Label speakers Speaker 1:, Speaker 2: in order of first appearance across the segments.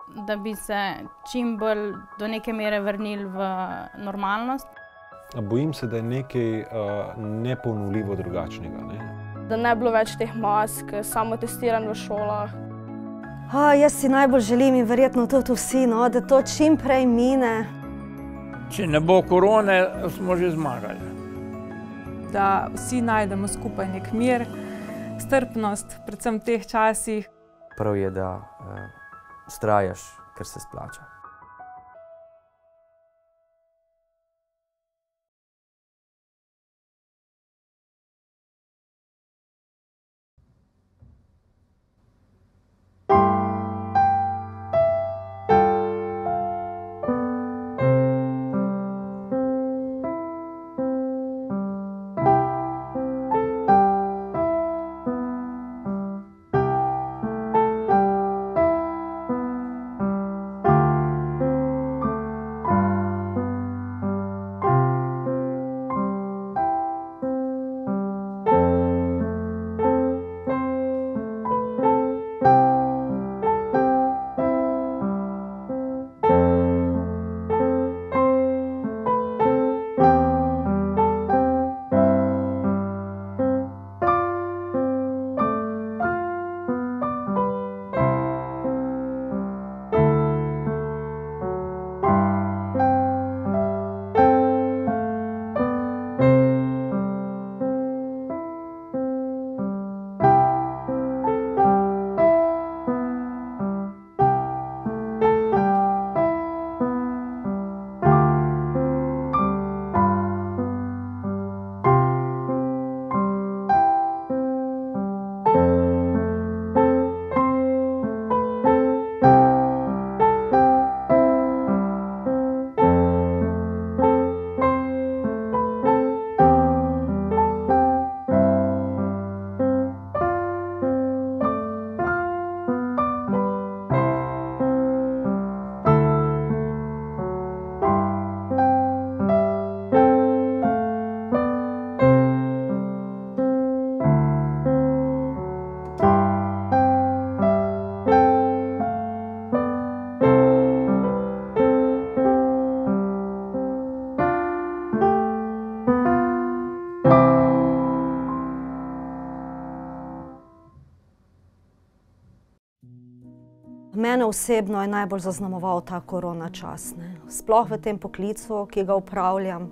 Speaker 1: da bi se čim bolj do neke mere vrnili v normalnost.
Speaker 2: Bojim se, da je nekaj neponovljivo drugačnega, ne?
Speaker 3: Da ne bi bilo več teh mask, samotestiranj v šolah.
Speaker 4: Jaz si najbolj želim in verjetno tudi vsi, da to čim prej mine.
Speaker 5: Če ne bo korone, smo že zmagali.
Speaker 6: Da vsi najdemo skupaj nek mir, strpnost, predvsem v teh časih.
Speaker 7: Prav je, da vztrajaš, ker se splača.
Speaker 4: Mene osebno je najbolj zaznamoval ta korona čas, sploh v tem poklicu, ki ga opravljam.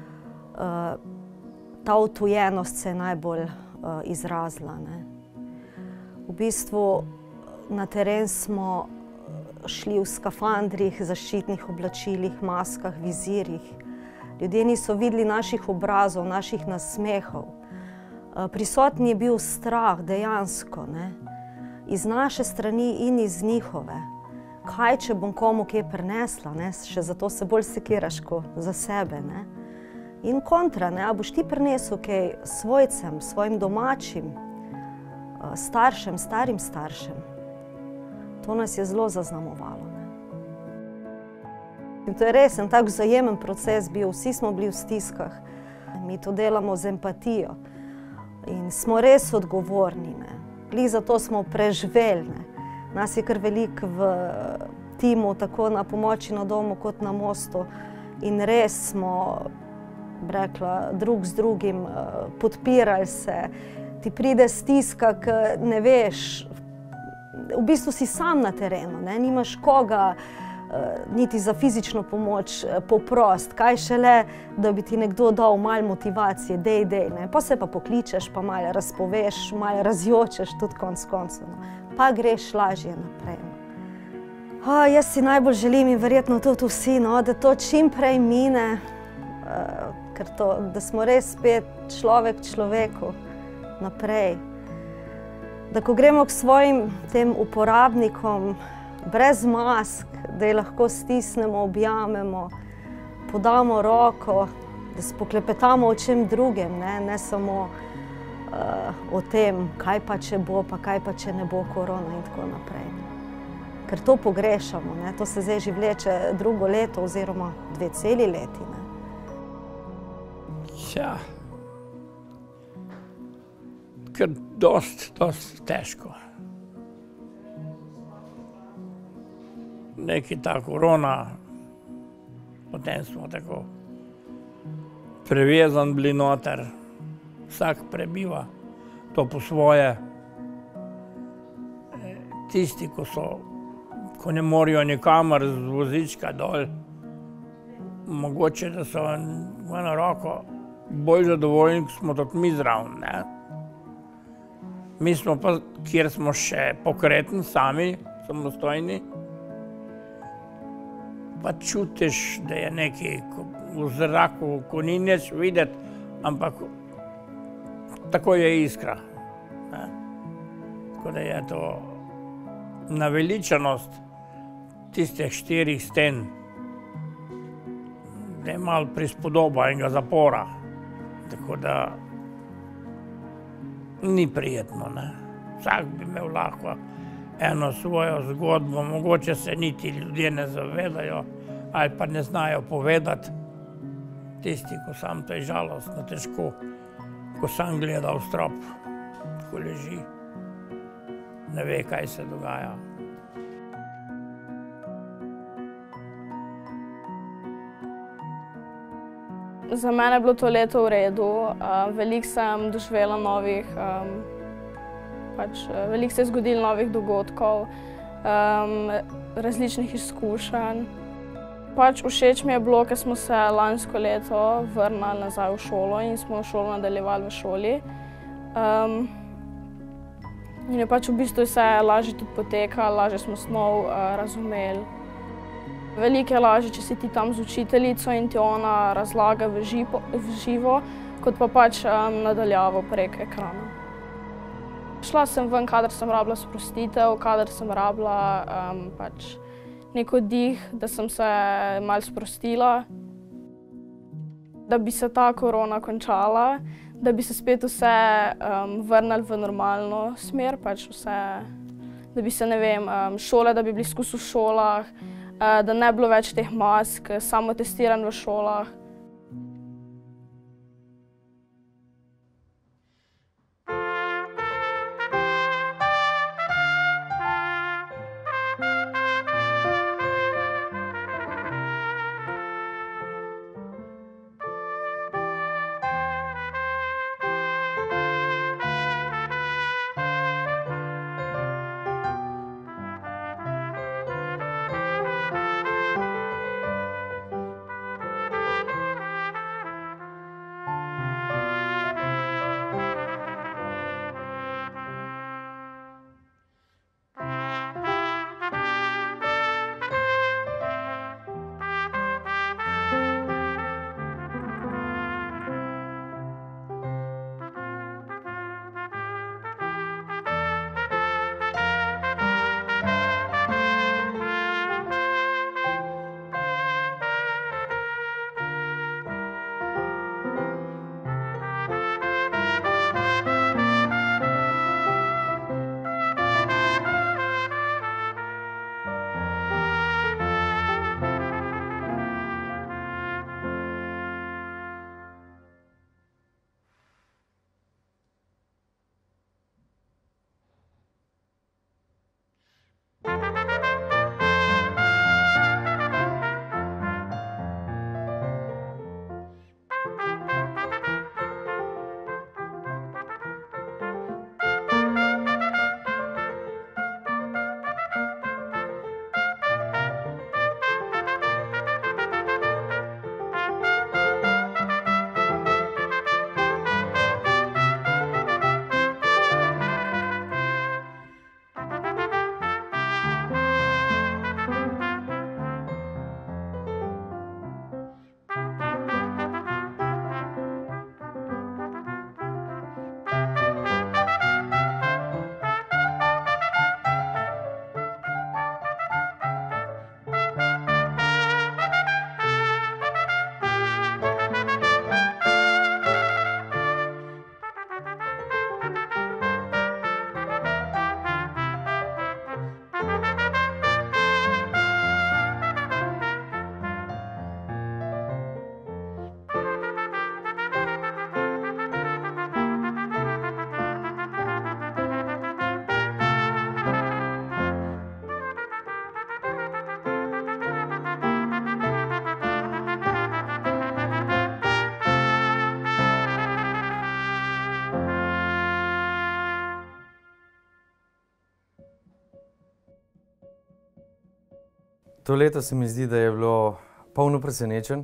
Speaker 4: Ta odtujenost se je najbolj izrazila. V bistvu na teren smo šli v skafandrih, zaščitnih oblačilih, maskah, vizirjih. Ljudje niso videli naših obrazov, naših nasmehov. Prisoten je bil strah dejansko, iz naše strani in iz njihove. Kaj, če bom komu kaj prinesla, še zato se bolj sekiraš kot za sebe. In kontra, a boš ti prinesel kaj svojcem, svojim domačim, staršem, starim staršem. To nas je zelo zaznamovalo. In to je res en tak vzajemen proces bil, vsi smo bili v stiskah. Mi to delamo z empatijo in smo res odgovorni. Glih zato smo preživeli. Nas je kar veliko v timu, tako na pomoči na domu kot na mostu. In res smo, rekla, drug z drugim podpirali se. Ti pride stiska, ki ne veš, v bistvu si sam na terenu, nimaš koga niti za fizično pomoč poprost. Kaj šele, da bi ti nekdo dal malo motivacije, dej. Pa se pa pokličeš, pa malo razpoveš, malo razjočeš, tudi konec koncev. Pa greš lažje naprej. Jaz si najbolj želim in verjetno tudi vsi, da to čim prej mine, da smo res spet človek človeku naprej. Da ko gremo k svojim tem uporabnikom brez mask, da jih lahko stisnemo, objamemo, podamo roko, da spoklepetamo o čem drugem, ne samo o tem, kaj pa če bo, pa kaj pa če ne bo korona in tako naprej. Ker to pogrešamo, to se zdaj že vleče drugo leto oziroma 2 celi leti.
Speaker 5: Ja, ker dosti težko. neki ta korona, potem smo tako prevezan bili noter, vsak prebiva to po svoje. Tisti, ko ne morajo nikamor z vozička dol, mogoče, da so eno roko bolj zadovoljni, ko smo tudi mi zraven, ne. Mi smo pa, kjer smo še pokretni, sami, samostojni, pa čutiš, da je nekaj v zraku, ko ni nič videti, ampak tako je iskra, ne. Tako da je to naveličanost tistih 4 sten, da je malo prispodoba enega zapora, tako da ni prijetno, ne. Vsak bi imel lahko eno svojo zgodbo, mogoče se niti ljudje ne zavedajo ali pa ne znajo povedati. Tisti, ko sam, to je žalostno, težko, ko sam gleda v strop, ko leži, ne ve, kaj se dogaja.
Speaker 3: Za mene je bilo to leto v redu. Veliko sem doživela novih, veliko se je zgodilo novih dogodkov, različnih izkušenj. Všeč mi je bilo, ker smo se lansko leto vrnili nazaj v šolo in smo šolo nadaljevali v šoli. In je v bistvu vse lažje tudi potekalo, lažje smo snov razumeli. Veliko je lažje, če si ti tam z učiteljico in ti ona razlaga v živo, kot pa nadaljavo prek ekrana. Šla sem ven, kadar sem rabila sprostitev, kadar sem rabila nek oddih, da sem se malo sprostila. Da bi se ta korona končala, da bi se spet vse vrnili v normalno smer, da bi se, ne vem, šole, da bi bili skozi v šolah, da ne bi bilo več teh mask, samotestiranj v šolah.
Speaker 7: To leto se mi zdi, da je bilo polno presenečenj.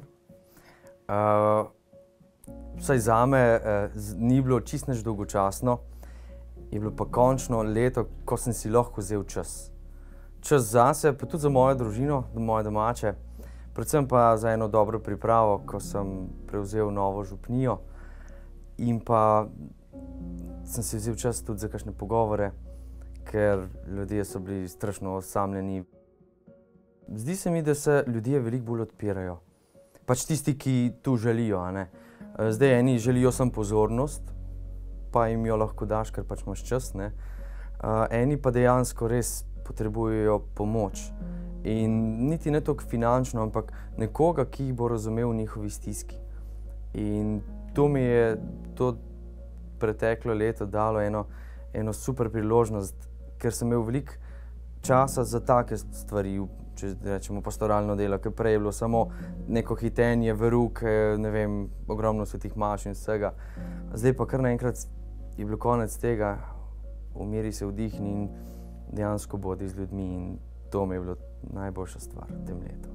Speaker 7: Vsaj zame ni bilo čisto nič dolgočasno, je bilo pa končno leto, ko sem si lahko vzel čas. Čas zase, pa tudi za mojo družino, moje domače, predvsem pa za eno dobro pripravo, ko sem prevzel novo župnijo in pa sem si vzel čas tudi za kakšne pogovore, ker ljudje so bili strašno osamljeni. Zdi se mi, da se ljudje veliko bolj odpirajo. Pač tisti, ki tu želijo, a ne. Zdaj eni želijo samo pozornost, pa jim jo lahko daš, ker pač imaš čas, ne. Eni pa dejansko res potrebujejo pomoč. In niti ne toliko finančno, ampak nekoga, ki jih bo razumel v njihovi stiski. In to mi je to preteklo leto dalo eno super priložnost, ker sem imel veliko časa za take stvari, če rečemo pastoralno delo, ker prej je bilo samo neko hitenje, veruke, ne vem, ogromno svetih maš in vsega. Zdaj pa kar naenkrat je bilo konec tega, umiri se, vdihni in dejansko bodi z ljudmi in to mi je bilo najboljša stvar v tem letu.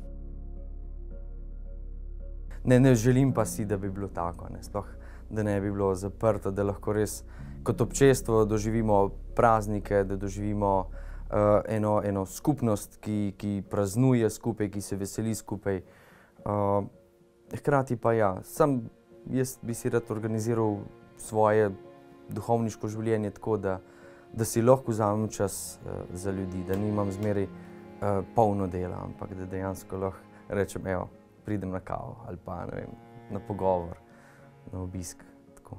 Speaker 7: Ne želim pa si, da bi bilo tako, sploh da ne bi bilo zaprto, da lahko res kot občestvo doživimo praznike, da doživimo eno skupnost, ki praznuje skupaj, ki se veseli skupaj. Hkrati pa ja, sam jaz bi si rad organiziral svoje duhovniško življenje tako, da si lahko vzamem čas za ljudi, da nimam zmeraj polno dela, ampak da dejansko lahko rečem, evo, pridem na kavo ali pa, ne vem, na pogovor, na obisk. Tako.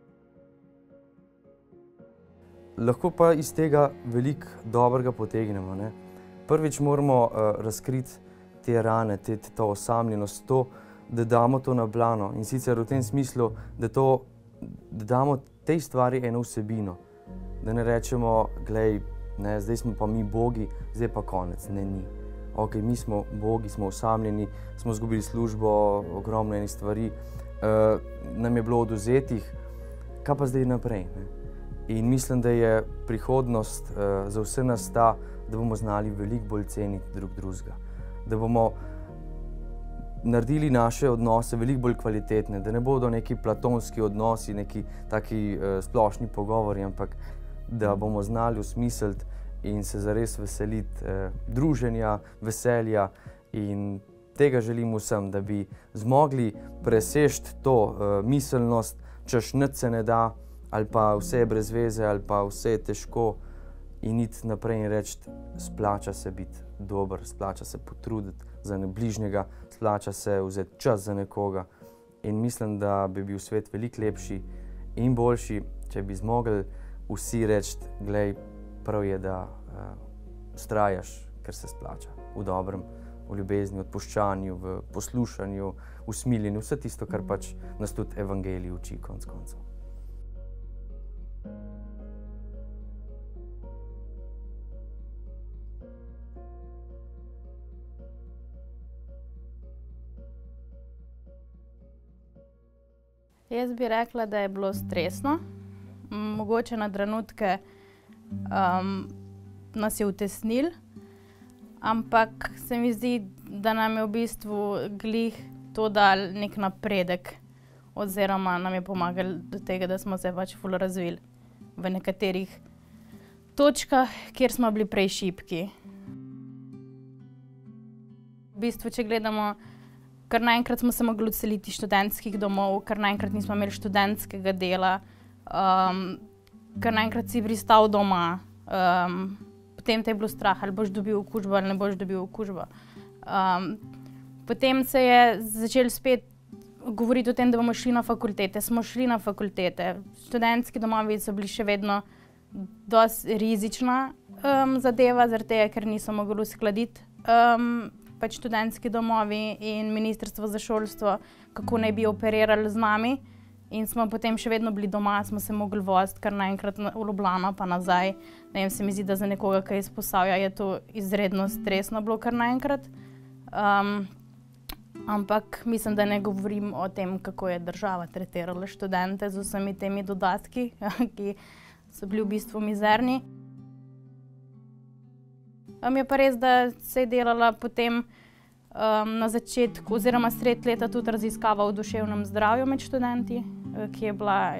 Speaker 7: Lahko pa iz tega veliko dobrega potegnemo, ne. Prvič moramo razkriti te rane, to osamljenost, to, da damo to na plano in sicer v tem smislu, da damo tej stvari eno vsebino. Da ne rečemo, glej, ne, zdaj smo pa mi bogi, zdaj pa konec. Ne, ni. Ok, mi smo bogi, smo osamljeni, smo izgubili službo, ogromno enih stvari, nam je bilo oduzetih, kaj pa zdaj naprej, ne? In mislim, da je prihodnost za vse nas ta, da bomo znali veliko bolj ceniti drug drugega. Da bomo naredili naše odnose veliko bolj kvalitetne, da ne bodo neki platonski odnosi, neki taki splošni pogovori, ampak da bomo znali osmisliti in se zares veseliti druženja, veselja in tega želim vsem, da bi zmogli preseči to miselnost, češ nič se ne da, ali pa vse je brez veze, ali pa vse je težko in iti naprej in reči, splača se biti dober, splača se potruditi za bližnjega, splača se vzeti čas za nekoga in mislim, da bi bil svet veliko lepši in boljši, če bi zmogli vsi reči, glej, prav je, da vztrajaš, ker se splača v dobrem, v ljubezni, odpuščanju, v poslušanju, v smiljenju, vse tisto, kar pač nas tudi evangelij uči konec koncev.
Speaker 1: Jaz bi rekla, da je bilo stresno. Mogoče na trenutke nas je utesnilo, ampak se mi zdi, da nam je v bistvu glih to dal nek napredek oziroma nam je pomagal do tega, da smo se pač ful razvili v nekaterih točkah, kjer smo bili prej šibki. V bistvu, če gledamo, kar naenkrat smo se mogli odseliti iz študentskih domov, kar naenkrat nismo imeli študentskega dela, kar naenkrat si pristal doma, potem te je bilo strah, ali boš dobil okužbo ali ne boš dobil okužbo. Potem se je začelo spet govoriti o tem, da bomo šli na fakultete. Smo šli na fakultete. Študentski domovi so bili še vedno dosti rizična zadeva, zaradi tega, ker niso mogli uskladiti pač študentski domovi in Ministrstvo za šolstvo, kako naj bi operirali z nami. In smo potem še vedno bili doma, smo se mogli voziti kar naenkrat v Ljubljano pa nazaj. Ne vem, se mi zdi, da za nekoga, ki je iz Posavja, je to izredno stresno bilo kar naenkrat. Ampak mislim, da ne govorim o tem, kako je država tretirala študente z vsemi temi dodatki, ki so bili v bistvu mizerni. Je pa res, da se je delala potem na začetku oziroma sred leta tudi raziskava o duševnem zdravju med študenti, ki je bila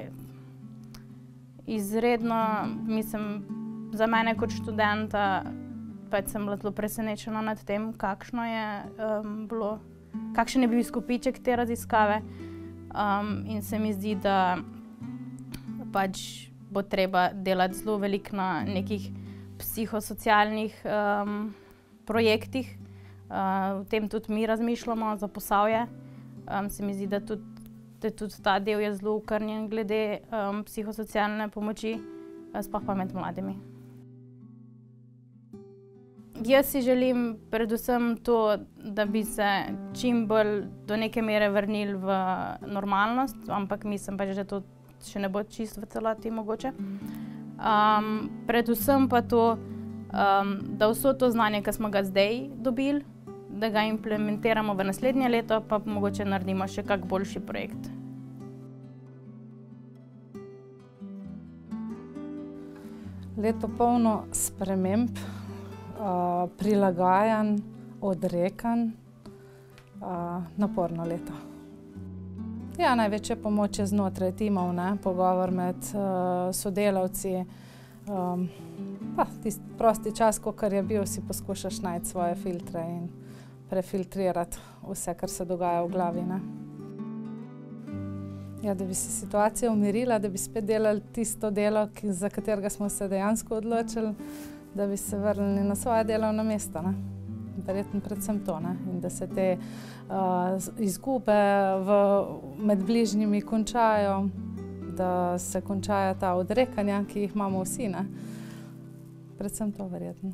Speaker 1: izredno, mislim, za mene kot študenta, pač sem bila zelo presenečena nad tem, kakšen je bil izkupiček te raziskave. In se mi zdi, da pač bo treba delati zelo veliko na nekih psihosocialnih projektih. O tem tudi mi razmišljamo za Posavje. Se mi zdi, da tudi ta del je zelo okrnjen glede psihosocialne pomoči, sploh pa med mladimi. Jaz si želim predvsem to, da bi se čim bolj do neke mere vrnili v normalnost, ampak mislim pač, da to še ne bo čisto v celoti mogoče. Predvsem pa to, da vso to znanje, ki smo ga zdaj dobili, da ga implementiramo v naslednje leto, pa mogoče naredimo še kak boljši projekt.
Speaker 8: Leto polno sprememb, prilagajanj, odrekanj, naporno leto. Ja, največja pomoč je znotraj timov, pogovor med sodelavci. Pa tisti prosti čas, kakor je bil, si poskušaš najti svoje filtre in prefiltrirati vse, kar se dogaja v glavi. Ja, da bi se situacija umirila, da bi spet delali tisto delo, za katerega smo se dejansko odločili, da bi se vrnili na svoje delovna mesta. Verjetno predvsem to, in da se te izgube med bližnjimi končajo, da se končajo ta odrekanja, ki jih imamo vsi. Predvsem to verjetno.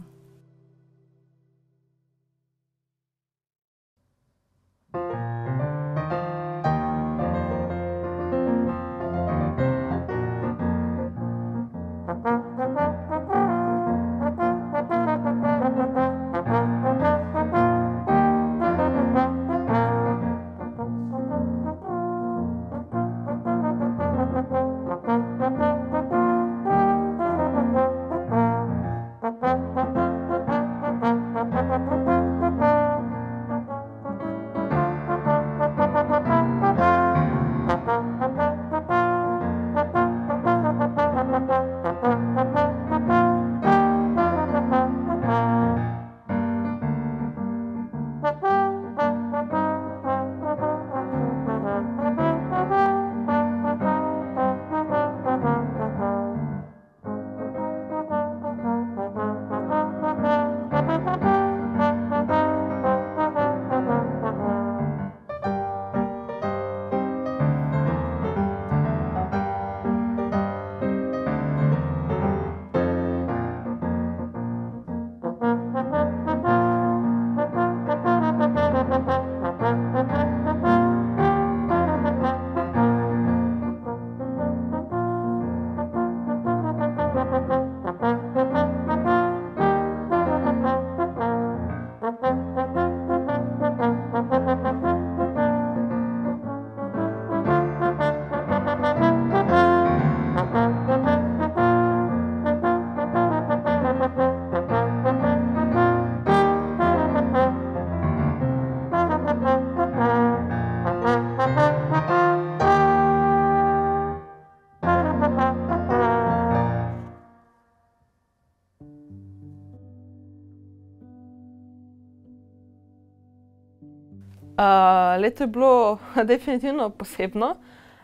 Speaker 3: Leto je bilo definitivno posebno.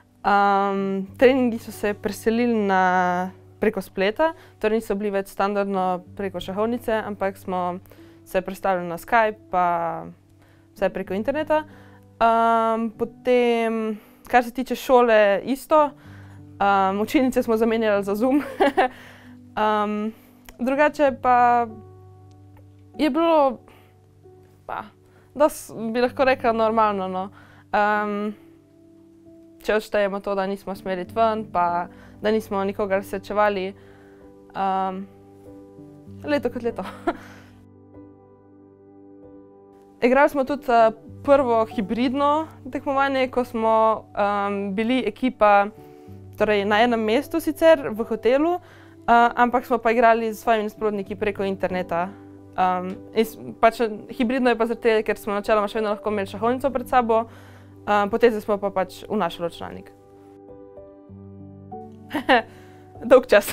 Speaker 3: Treningi so se preselili preko spleta, torej niso bili več standardno preko šahovnice, ampak smo se prestavili na Skype, pa vse preko interneta. Potem, kar se tiče šole, isto. Učilnice smo zamenjali za Zoom. Drugače pa je bilo, dosti bi lahko rekla normalno. Če odštejemo to, da nismo smeli iti ven, pa da nismo nikogar srečevali. Leto kot leto. Igrali smo tudi prvo hibridno tekmovanje, ko smo bili ekipa torej na enem mestu sicer, v hotelu, ampak smo pa igrali s svojimi nasprotniki preko interneta. Pač hibridno je pa zaradi tega, ker smo načeloma še vedno lahko imeli šahovnico pred sabo, potem smo pa pač vnašali računalnik. Dolg čas.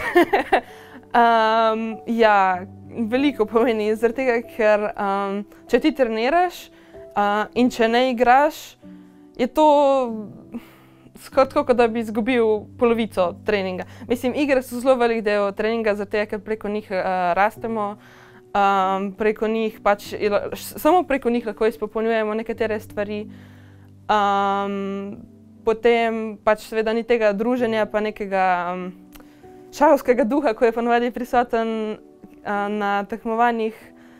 Speaker 3: Ja, veliko pomeni, zaradi tega, ker če ti treniraš in če ne igraš, je to skoraj tako, kot da bi izgubil polovico treninga. Mislim, igre so zelo velik del treninga, zaradi tega, ker preko njih rastemo, preko njih pač, samo preko njih lahko izpopolnjujemo nekatere stvari. Potem pač seveda ni tega druženja pa nekega šahovskega duha, ko je ponavadi prisoten na tekmovanjih.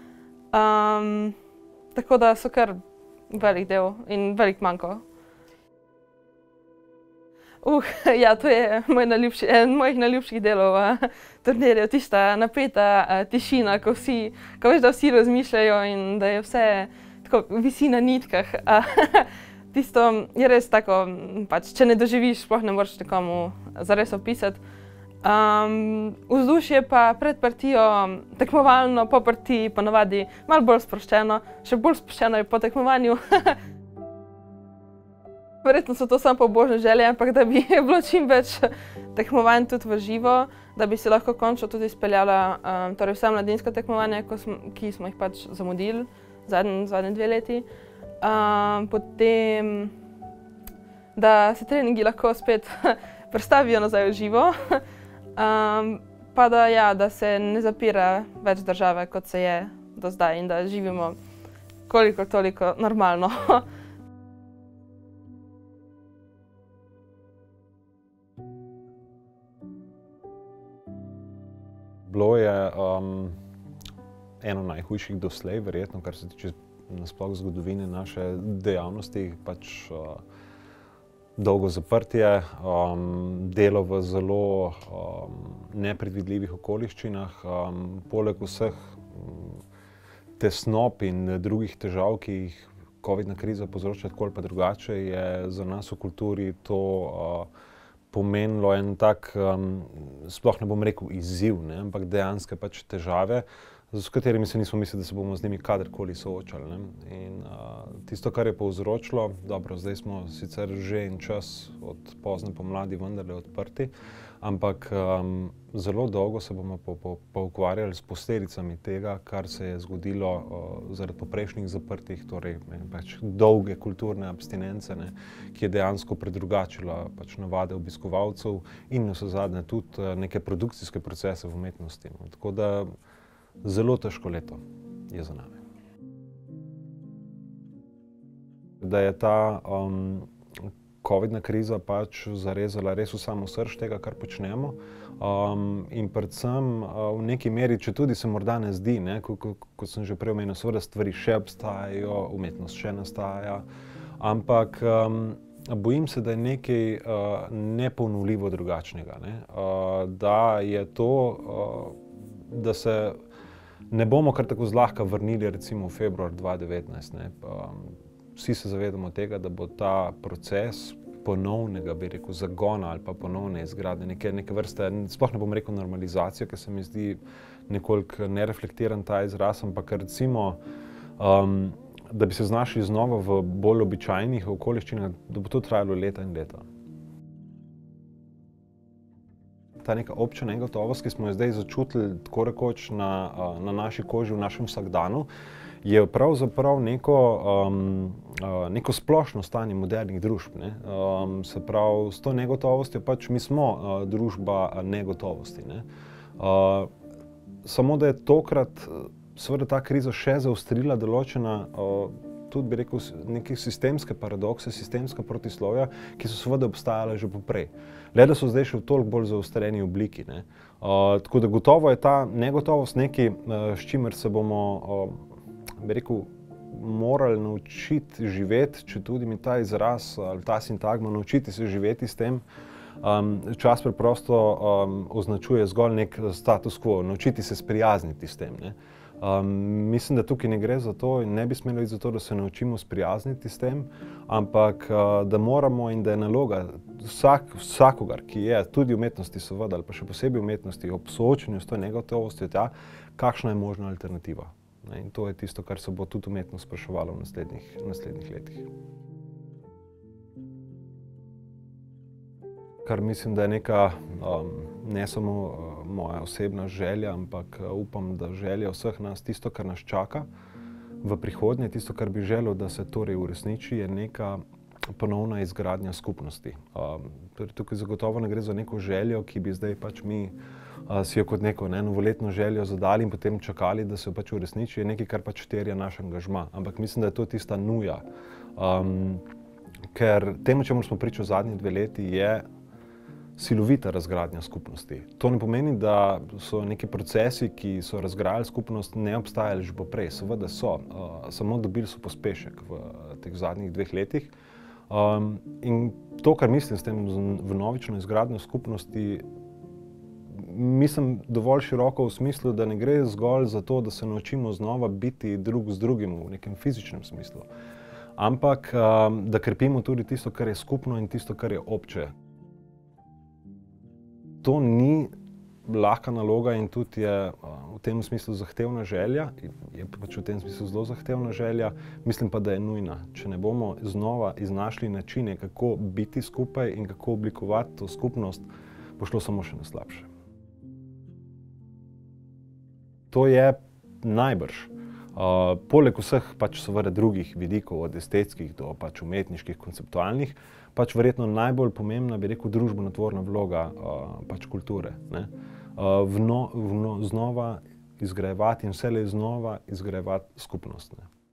Speaker 3: Tako da so kar velik del in velik manko. Ja, to je eden mojih najljubših delov turnirjev, tista napeta tišina, ko veš, da vsi razmišljajo in da je vse tako visi na nitkah. Tisto je res tako, pač, če ne doživiš, sploh ne moreš nekomu zares opisati. Vzdušje pa pred partijo tekmovalno, po partiji ponavadi malo bolj sproščeno, še bolj sproščeno je po tekmovanju. Verjetno so to samo pobožne želje, ampak da bi bilo čim več tekmovanj tudi v živo, da bi se lahko končno tudi izpeljala torej vsa mladinska tekmovanja, ki smo jih pač zamudili zadnje 2 leti. Potem, da se treningi lahko spet prestavijo nazaj v živo, pa da se ne zapira več države, kot se je do zdaj in da živimo kolikor toliko normalno.
Speaker 2: Bilo je eno najhujših doslej, verjetno, kar se tiče nasploh zgodovine naše dejavnosti, pač dolgo zaprtje, delo v zelo nepredvidljivih okoliščinah, poleg vseh tesnob in drugih težav, ki jih covidna kriza povzroča tako ali pa drugače, je za nas v kulturi to pomenilo en tak, sploh ne bom rekel izziv, ampak dejanske pač težave, s katerimi se nismo mislili, da se bomo z njimi kadarkoli soočali. In tisto, kar je povzročilo, dobro, zdaj smo sicer že en čas od pozne pomladi vendarle odprti, ampak zelo dolgo se bomo pa ukvarjali s posledicami tega, kar se je zgodilo zaradi poprejšnjih zaprtih, torej pač dolge kulturne abstinence, ki je dejansko predrugačila pač navade obiskovalcev in navsezadnje tudi neke produkcijske procese v umetnosti. Tako da zelo težko leto je za nami. Da je ta covidna kriza pač zarezala res v samo srž tega, kar počnemo, in predvsem v neki meri, če tudi se morda ne zdi, kot sem že prej omenil, seveda stvari še obstajajo, umetnost še nastaja, ampak bojim se, da je nekaj neponovljivo drugačnega, da je to, da se ne bomo kar tako zlahka vrnili recimo v februar 2019. Vsi se zavedamo tega, da bo ta proces ponovnega, bi rekel, zagona ali pa ponovne izgradnje, neke vrste, sploh ne bom rekel normalizacijo, ker se mi zdi nekoliko nereflektiran ta izraz, ampak recimo, da bi se znašli znova v bolj običajnih okoliščinah, da bo to trajalo leta in leta. Ta neka obča negotovost, ki smo jo zdaj začutili tako rekoč na naši koži, v našem vsakdanu, je pravzaprav neko splošno stanje modernih družb. Se pravi, s to negotovostjo pač mi smo družba negotovosti. Samo da je tokrat seveda ta kriza še zaostrila določena, tudi bi rekel, neke sistemske paradokse, sistemska protislovja, ki so seveda obstajale že poprej. Le da so zdaj še v toliko bolj zaostreni obliki. Tako da gotovo je ta negotovost nekaj, s čimer se bomo, bi rekel, morali naučiti živeti, če tudi mi ta izraz ali ta sintagma, naučiti se živeti s tem. Čas preprosto označuje zgolj nek status quo, naučiti se sprijazniti s tem. Mislim, da tukaj ne gre za to in ne bi smelo iti za to, da se naučimo sprijazniti s tem, ampak da moramo in da je naloga vsakogar, ki je tudi umetnosti seveda ali pa še posebej umetnosti ob soočenju s to negotovostjo, kakšna je možna alternativa. In to je tisto, kar se bo tudi umetno spraševalo v naslednjih letih. Kar mislim, da je neka, ne samo moja osebna želja, ampak upam, da želja vseh nas, tisto, kar nas čaka v prihodnje, tisto, kar bi želel, da se torej uresniči, je neka ponovna izgradnja skupnosti. Tukaj zagotovo ne gre za neko željo, ki bi zdaj pač mi si jo kot neko novoletno željo zadali in potem čakali, da se jo pač uresniči, je nekaj, kar pač terja naš angažma. Ampak mislim, da je to tista nuja. Ker temu, čemu smo pričali zadnji 2 leti, je silovita razgradnja skupnosti. To ne pomeni, da so neki procesi, ki so razgrajali skupnost, ne obstajali že poprej. Seveda so, samo dobili so pospešek v teh zadnjih 2 letih. In to, kar mislim s tem vnovično izgradnjo skupnosti, mislim dovolj široko v smislu, da ne gre zgolj za to, da se naučimo znova biti drug z drugim v nekem fizičnem smislu, ampak da krepimo tudi tisto, kar je skupno in tisto, kar je obče. To ni lahka naloga in tudi je v tem smislu zahtevna želja, je pač v tem smislu zelo zahtevna želja, mislim pa, da je nujna. Če ne bomo znova iznašli načine, kako biti skupaj in kako oblikovati to skupnost, bo šlo samo še na slabše. To je najbrž, poleg vseh pač seveda drugih vidikov, od estetskih do pač umetniških, konceptualnih, pač verjetno najbolj pomembna, bi rekel, družbenotvorna vloga pač kulture. Znova izgrajevati in vselej znova izgrajevati skupnost.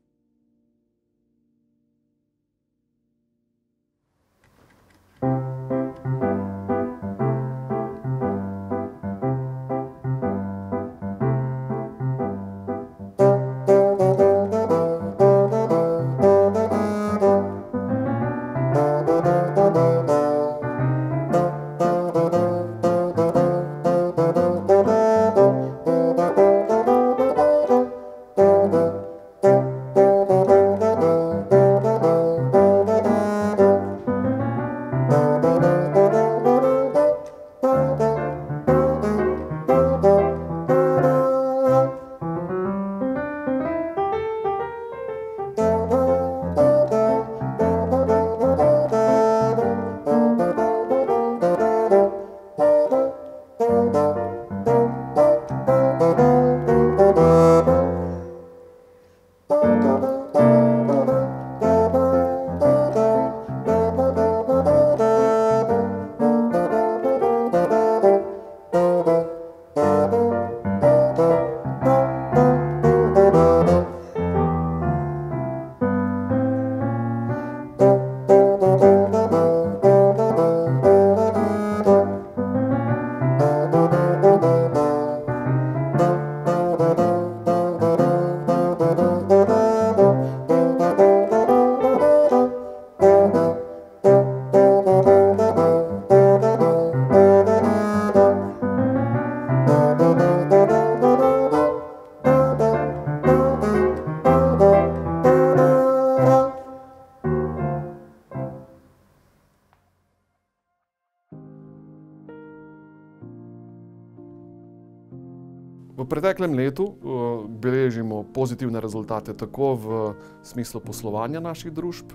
Speaker 9: V preteklem letu beležimo pozitivne rezultate tako v smislu poslovanja naših družb,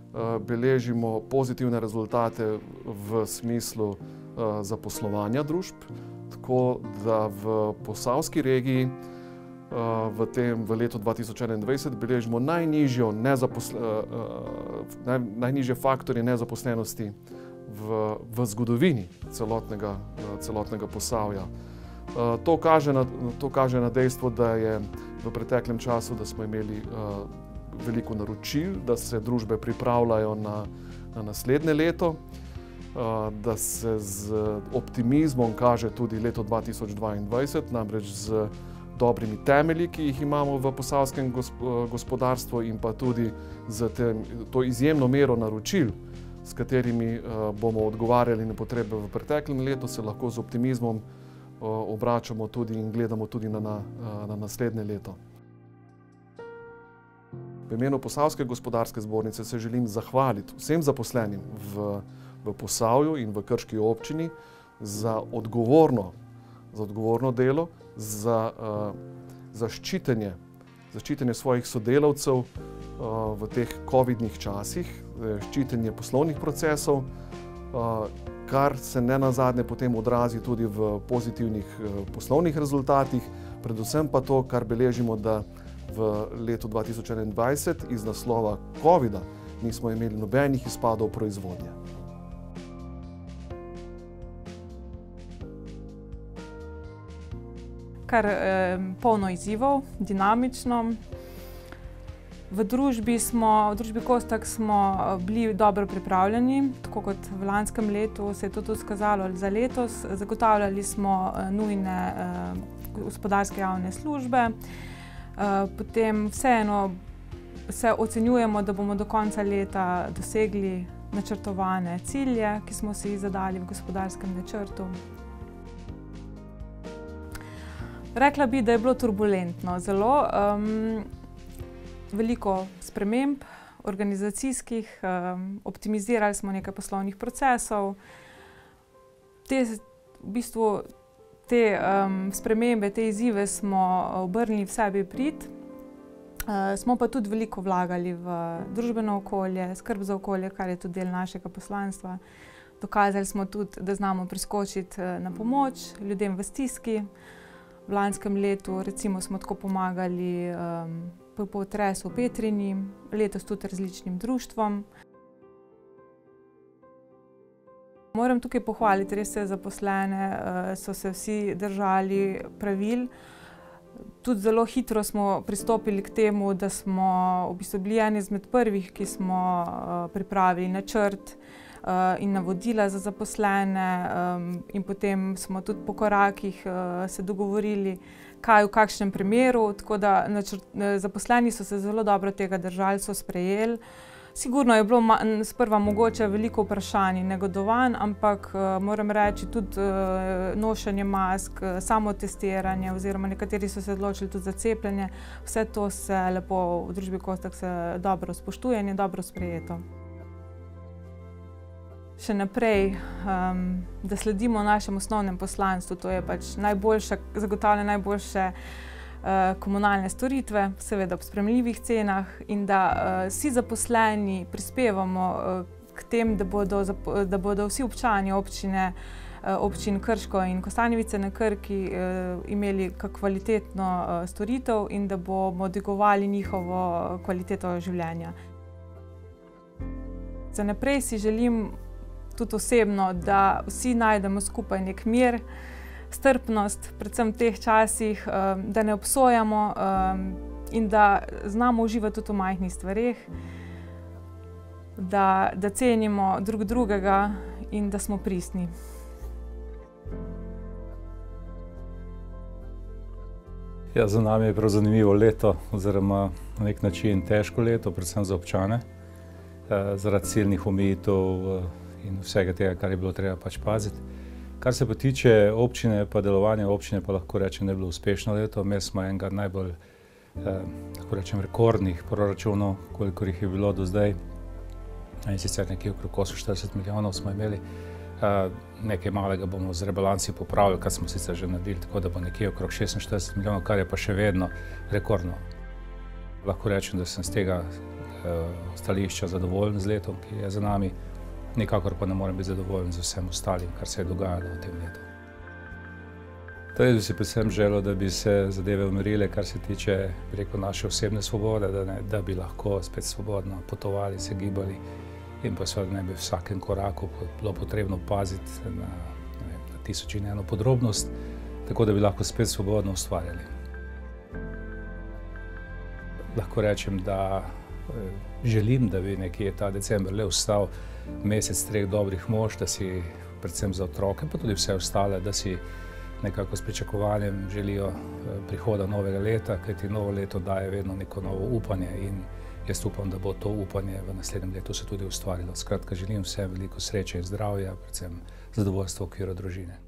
Speaker 9: beležimo pozitivne rezultate v smislu zaposlovanja družb, tako da v Posavski regiji v letu 2021 beležimo najnižje faktorje nezaposlenosti v zgodovini celotnega Posavja. To kaže na dejstvo, da je v preteklem času, da smo imeli veliko naročil, da se družbe pripravljajo na naslednje leto, da se z optimizmom kaže tudi leto 2022, namreč z dobrimi temelji, ki jih imamo v posavskem gospodarstvu in pa tudi z to izjemno mero naročil, s katerimi bomo odgovarjali na potrebe v preteklem letu, se lahko z optimizmom obračamo tudi in gledamo tudi na naslednje leto. V imenu Posavske gospodarske zbornice se želim zahvaliti vsem zaposlenim v Posavju in v Krški občini za odgovorno delo, za ščitenje ščitenje svojih sodelavcev v teh covidnih časih, ščitenje poslovnih procesov, kar se nenazadnje potem odrazi tudi v pozitivnih poslovnih rezultatih, predvsem pa to, kar beležimo, da v letu 2021 iz naslova covida nismo imeli nobenih izpadov proizvodnje.
Speaker 6: Kar polno izzivov, dinamično. V družbi Kostak smo bili dobro pripravljeni, tako kot v lanskem letu se je to tudi skazalo za letos. Zagotavljali smo nujne gospodarske javne službe. Potem vseeno se ocenjujemo, da bomo do konca leta dosegli načrtovane cilje, ki smo si jih zadali v gospodarskem načrtu. Rekla bi, da je bilo turbulentno zelo. Veliko sprememb organizacijskih, optimizirali smo nekaj poslovnih procesov. Te spremembe, te izzive smo obrnili v sebi prid. Smo pa tudi veliko vlagali v družbeno okolje, skrb za okolje, kar je tudi del našega poslanstva. Dokazali smo tudi, da znamo priskočiti na pomoč ljudem v stiski. V lanskem letu recimo smo tako pomagali po potresu v Petrinji, letos tudi različnim društvom. Moram tukaj pohvaliti res vse zaposlene, so se vsi držali pravil. Tudi zelo hitro smo pristopili k temu, da smo v bistvu bili eni izmed prvih, ki smo pripravili načrt in navodila za zaposlene, in potem smo tudi po korakih se dogovorili, kaj v kakšnem primeru, tako da zaposleni so se zelo dobro tega držali, so sprejeli. Sigurno je bilo sprva mogoče veliko vprašanj in negodovanj, ampak moram reči tudi nošenje mask, samotestiranje oziroma nekateri so se odločili tudi za cepljenje. Vse to se lepo v družbi Kostak se dobro spoštuje in je dobro sprejeto. Še naprej, da sledimo našemu osnovnem poslanstvu, to je pač zagotavljanje najboljše komunalne storitve, seveda ob sprejemljivih cenah, in da vsi zaposleni prispevamo k tem, da bodo vsi občani občin Krško in Kostanjevice na Krki imeli kvalitetno storitev in da bomo dvigovali njihovo kvaliteto življenja. Za naprej si želim tudi osebno, da vsi najdemo skupaj nek mir, strpnost, predvsem v teh časih, da ne obsojamo in da znamo uživati tudi v majhnih stvareh, da cenimo drug drugega in da smo pristni.
Speaker 10: Ja, za nami je prav zanimivo leto, oziroma na nek način težko leto, predvsem za občane, zaradi silnih omejitev in vsega tega, kar je bilo treba pač paziti. Kar se pa tiče občine pa delovanja občine, pa lahko rečem, da je bilo uspešno leto. Imeli smo enega najbolj, lahko rečem, rekordnih proračunov, kolikor jih je bilo do zdaj. In sicer nekje okrog 48 milijonov smo imeli. Nekaj malega bomo z rebalansi popravili, kar smo sicer že naredili, tako da bo nekje okrog 46 milijonov, kar je pa še vedno rekordno. Lahko rečem, da sem z tega stališča zadovoljen z letom, ki je za nami. Nikakor pa ne morem biti zadovoljen z vsem ostalim, kar se je dogajalo v tem letu. Torej bi si predvsem želel, da bi se zadeve umirile, kar se tiče preko naše osebne svobode, da bi lahko spet svobodno potovali, se gibali in pa seveda ne bi v vsakem koraku bilo potrebno paziti na tisoč in eno podrobnost, tako da bi lahko spet svobodno ustvarjali. Lahko rečem, da želim, da bi nekje ta december le ostal mesec treh dobrih mož, da si predvsem za otroke, pa tudi vse ostale, da si nekako s pričakovanjem želijo prihoda novega leta, kajti novo leto daje vedno neko novo upanje in jaz upam, da bo to upanje v naslednjem letu se tudi ustvarilo. Skratka, želim vsem veliko sreče in zdravja, predvsem zadovoljstvo v okviru družine.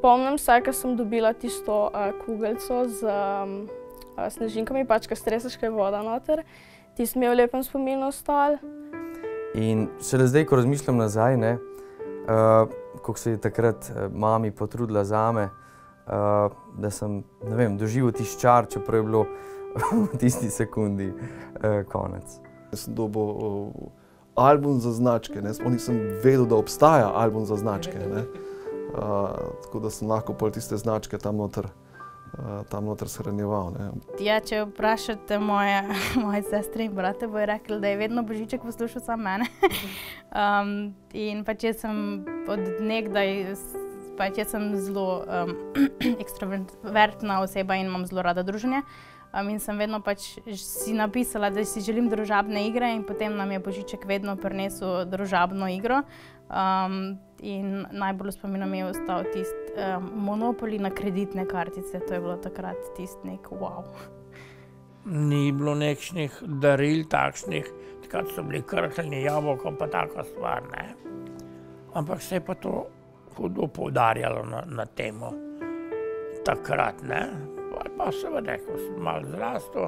Speaker 3: Spomnim se, ko sem dobila tisto kugelco z snežinkami, pač, ko streseš, ko je voda noter. Tisto mi je v lepem spominu ostal.
Speaker 7: In šele zdaj, ko razmišljam nazaj, kako se je takrat mami potrudila zame, da sem, ne vem, doživel tisti čar, čeprav je bilo v tisti sekundi konec.
Speaker 9: Jaz sem dobil album za značke, sploh nisem vedel, da obstaja album za značke. Tako da sem lahko pol tiste značke tam noter shranjeval.
Speaker 1: Ja, če vprašate moje sestre in brate, bojo rekli, da je vedno Božiček poslušal sam mene. In pač jaz sem od nekdaj, pač jaz sem zelo ekstrovertna oseba in imam zelo rada druženje. In sem vedno pač si napisala, da si želim družabne igre in potem nam je Božiček vedno prinesel družabno igro. In najbolj v spominu mi je ostal tisti Monopoly na kreditne kartice. To je bilo takrat tisti nek wow.
Speaker 5: Ni bilo nekšnih daril takšnih, takrat so bili krhljeni jabolko pa taka stvar, ne. Ampak se je pa to hudo poudarjalo na temo takrat, ne. Pa seveda, ko sem malo zrastel,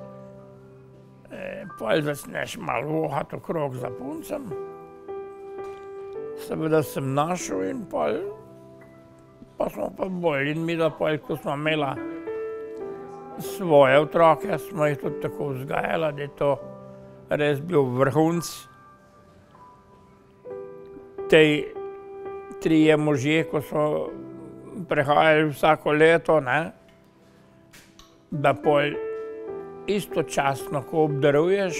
Speaker 5: pol začneš malo vohati okrog za puncem. Seveda sem našel in pol, pa smo pa bolj in mi, da pol, ko smo imela svoje otroke, smo jih tudi tako vzgajala, da je to res bil vrhunc. Tej trije možje, ko so prehajali vsako leto, ne, da pol istočasno, ko obdaruješ,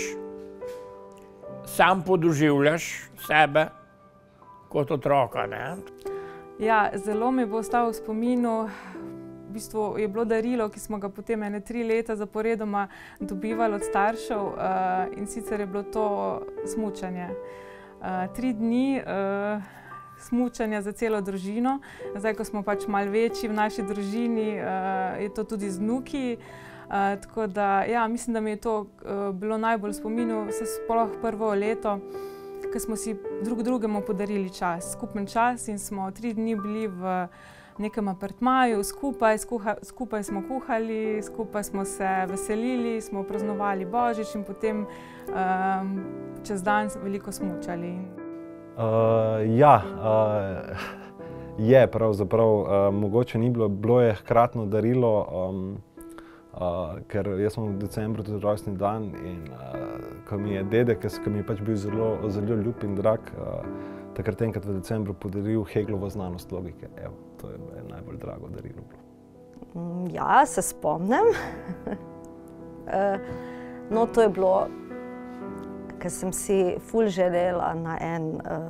Speaker 5: sam podoživljaš sebe kot otroka, ne.
Speaker 6: Ja, zelo mi bo ostal v spominu, v bistvu je bilo darilo, ki smo ga potem 3 leta zaporedoma dobivali od staršev, in sicer je bilo to smučanje. 3 dni smučanja za celo družino. Zdaj, ko smo pač malo večji v naši družini, je to tudi z vnuki. Tako da, ja, mislim, da mi je to bilo najbolj v spominu, sploh prvo leto, ko smo si drugemu podarili čas, skupen čas in smo 3 dni bili v nekem apartmaju skupaj smo kuhali, skupaj smo se veselili, smo praznovali Božič in potem čez dan veliko smučali.
Speaker 2: Je pravzaprav, mogoče ni bilo je hkratno darilo, ker jaz sem v decembru tudi rojstni dan in ko mi je dedek, ki mi je pač bil zelo ljub in drag, takrat enkrat v decembru podaril Heglovo znanost logike. Evo, to je najbolj drago darilo bilo.
Speaker 4: Ja, se spomnim. No, to je bilo, ker sem si ful želela na en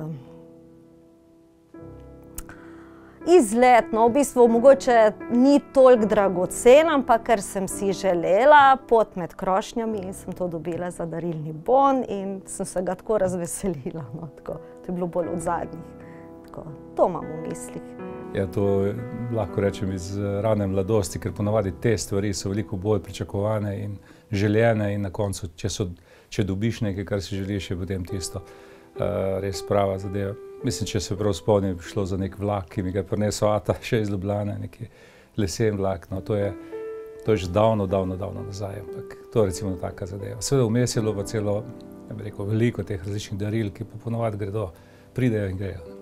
Speaker 4: izlet, no, v bistvu mogoče ni toliko dragocen, ampak ker sem si želela pot med krošnjami in sem to dobila za darilni bon in sem se ga tako razveselila, no, tako. To je bilo bolj od zadnjih. Tako, to imam v mislih.
Speaker 10: Ja, to lahko rečem iz rane mladosti, ker ponavadi te stvari so veliko bolj pričakovane in željene in na koncu, če dobiš nekaj, kar si želiš, je potem tisto res prava zadeva. Mislim, če se prav spomnim, bi šlo za nek vlak, ki mi ga je prinesel ata še iz Ljubljane, neki lesen vlak. No, to je že davno nazaj, ampak to je recimo taka zadeva. Seveda vmes je bilo pa celo, ja bi rekel, veliko teh različnih daril, ki pa ponavadi pridejo in grejo.